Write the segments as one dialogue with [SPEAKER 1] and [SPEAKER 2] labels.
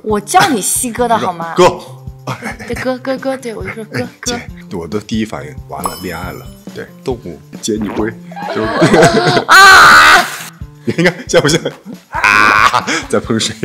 [SPEAKER 1] 我叫你西哥的好吗？
[SPEAKER 2] 哥，
[SPEAKER 1] 对哥，对我就说哥。
[SPEAKER 2] 我的第一反应完了，恋爱了。对，动物接你归，就
[SPEAKER 1] 啊！
[SPEAKER 2] 你看像不像啊？在喷水。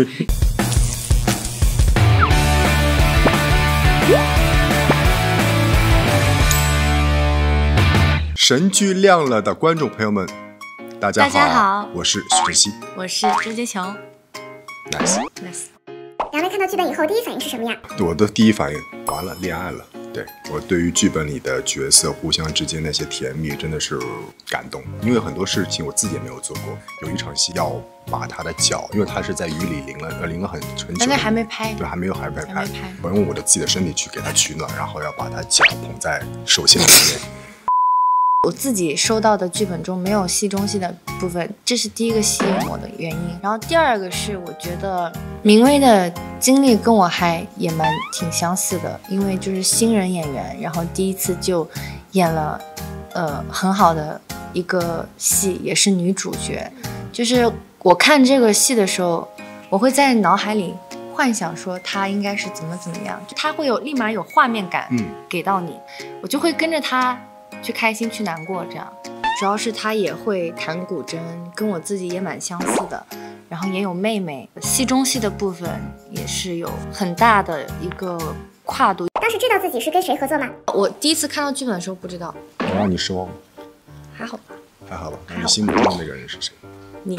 [SPEAKER 2] 神剧亮了的观众朋友们，大家好，我是徐晨曦，
[SPEAKER 1] 我是周杰琼。
[SPEAKER 2] Nice。
[SPEAKER 3] 两位看到剧本以后，第一反应是什么呀？
[SPEAKER 2] 我的第一反应完了，恋爱了。对，我对于剧本里的角色互相之间那些甜蜜真的是感动，因为很多事情我自己也没有做过。有一场戏要把他的脚，因为他是在雨里淋了很久，
[SPEAKER 1] 但是还没拍，
[SPEAKER 2] 对，还没拍。我用我的自己的身体去给他取暖，然后要把他脚捧在手心里面。
[SPEAKER 1] 我自己收到的剧本中没有戏中戏的部分，这是第一个吸引我的原因。然后第二个是我觉得明威的经历跟我也蛮挺相似的，因为就是新人演员，然后第一次就演了很好的一个戏，也是女主角。就是我看这个戏的时候，我会在脑海里幻想说她应该是怎么样，她会立马有画面感给到你，我就会跟着她去开心去难过这样。主要是他也会弹古筝，跟我自己也蛮相似的，然后也有妹妹，戏中戏的部分也是有很大的一个跨度。
[SPEAKER 3] 当时知道自己是跟谁合作吗？
[SPEAKER 1] 我第一次看到剧本的时候不知道。
[SPEAKER 2] 我让你失望吗？
[SPEAKER 1] 还好吧。
[SPEAKER 2] 还好吧。你心目中的那个人是谁？
[SPEAKER 1] 你。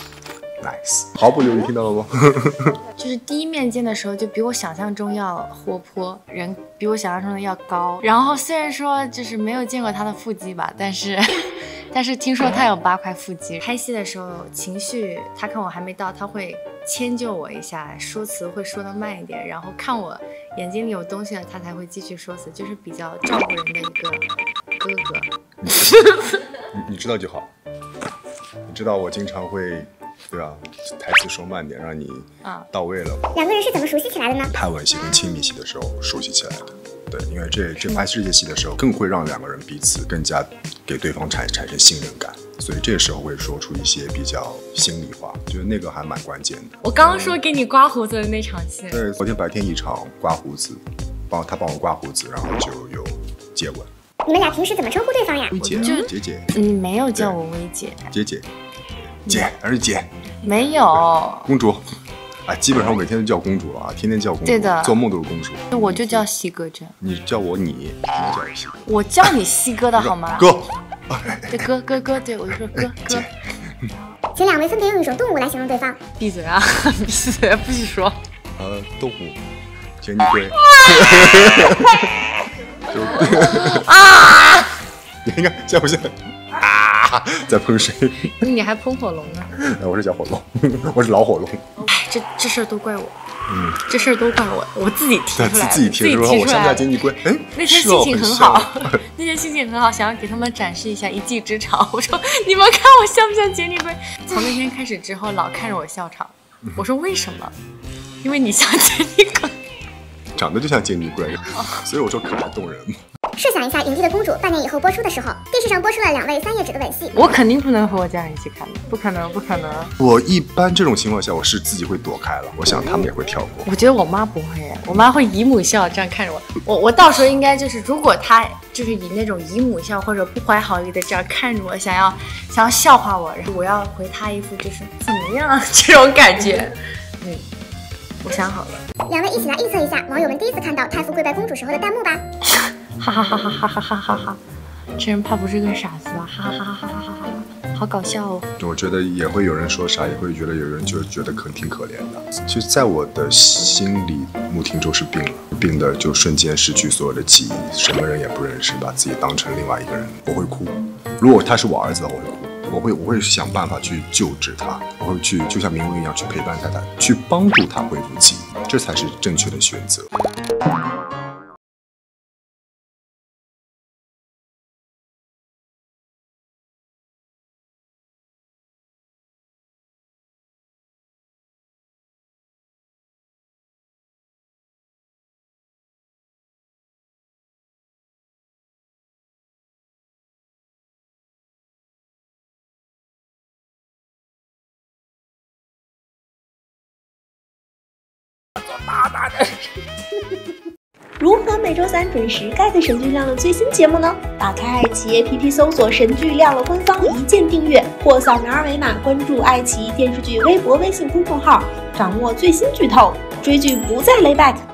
[SPEAKER 2] Nice， 毫不犹豫，听到了吗？
[SPEAKER 1] 就是第一面见的时候，就比我想象中要活泼，人比我想象中的要高。然后虽然说就是没有见过他的腹肌吧，但是听说他有8块腹肌。拍戏的时候情绪，他看我还没到，他会迁就我一下，说词会说得慢一点，然后看我眼睛里有东西了，他才会继续说词，就是比较照顾人的一个哥哥。
[SPEAKER 2] 你知道就好。你知道我经常会。对吧？台词说慢点，让你到位了。
[SPEAKER 3] 两个人是怎么熟悉起来的呢？
[SPEAKER 2] 拍吻戏跟亲密戏的时候熟悉起来的。对，因为这拍这些戏的时候，更会让两个人彼此更加给对方产生信任感，所以这个时候会说出一些比较心里话，觉得那个还蛮关键的。
[SPEAKER 1] 我刚刚说给你刮胡子的那场戏，
[SPEAKER 2] 对，昨天白天一场刮胡子，他帮我刮胡子，然后就有接吻。
[SPEAKER 3] 你们俩平时怎么称呼对方呀？
[SPEAKER 2] 薇姐，姐，
[SPEAKER 1] 你没有叫我薇姐，
[SPEAKER 2] 姐，而是姐，
[SPEAKER 1] 没有
[SPEAKER 2] 公主，基本上我每天都叫公主了啊，天天叫公主，对的，做梦都是公主。
[SPEAKER 1] 我就叫西哥这。
[SPEAKER 2] 你叫我你叫我西哥。
[SPEAKER 1] 我叫你西哥的好吗？
[SPEAKER 2] 哥，
[SPEAKER 1] 对哥，对我就说哥。
[SPEAKER 3] 请两位分别用一种动物来形容对方。
[SPEAKER 1] 闭嘴啊！闭嘴，不许说。
[SPEAKER 2] 动物，杰尼龟。
[SPEAKER 1] 啊！
[SPEAKER 2] 你看像不像？在喷水，
[SPEAKER 1] 你还喷火龙呢？
[SPEAKER 2] 我是小火龙，我是老火龙。
[SPEAKER 1] 这事儿都怪我，这事儿都怪我自己提出来，
[SPEAKER 2] 自己提出来。我乡下经济龟，
[SPEAKER 1] 那天心情很好，那天心情很好，想要给他们展示一下一技之长。我说你们看我像不像杰尼龟？从那天开始之后，老看着我笑场。我说为什么？因为你像杰尼龟，
[SPEAKER 2] 长得就像杰尼龟，所以我说可爱动人。
[SPEAKER 3] 设想一下《影帝的公主》半年以后播出的时候，电视上播出了2位3页纸的吻戏，
[SPEAKER 1] 我肯定不能和我家人一起看的，不可能。
[SPEAKER 2] 我一般这种情况下，我是自己会躲开了，我想他们也会跳过。
[SPEAKER 1] 我觉得我妈不会，我妈会姨母笑这样看着我。我到时候应该就是，如果她就是以那种姨母笑或者不怀好意的这样看着我，想要笑话我，然后我要回她一副就是怎么样这种感觉。我想好了。
[SPEAKER 3] 两位一起来预测一下网友们第一次看到太傅跪拜公主时候的弹幕吧。
[SPEAKER 1] 哈哈哈哈哈哈哈哈！这人怕不是个傻子吧？哈哈哈哈哈哈哈！好搞笑哦！
[SPEAKER 2] 我觉得也会有人说傻，也会觉得有人就觉得挺可怜的。其实，在我的心里，穆廷周是病的就瞬间失去所有的记忆，什么人也不认识，把自己当成另外一个人。我会哭，如果他是我儿子的话，我会哭。我会想办法去救治他，我会去就像明威一样去陪伴他，去帮助他恢复记忆，这才是正确的选择。
[SPEAKER 4] 如何每周三准时 get 神剧亮了最新节目呢？打开爱奇艺 APP 搜索神剧亮了官方，一键订阅或扫描二维码关注爱奇艺电视剧微博、微信公众号，掌握最新剧透，追剧不再 lay back。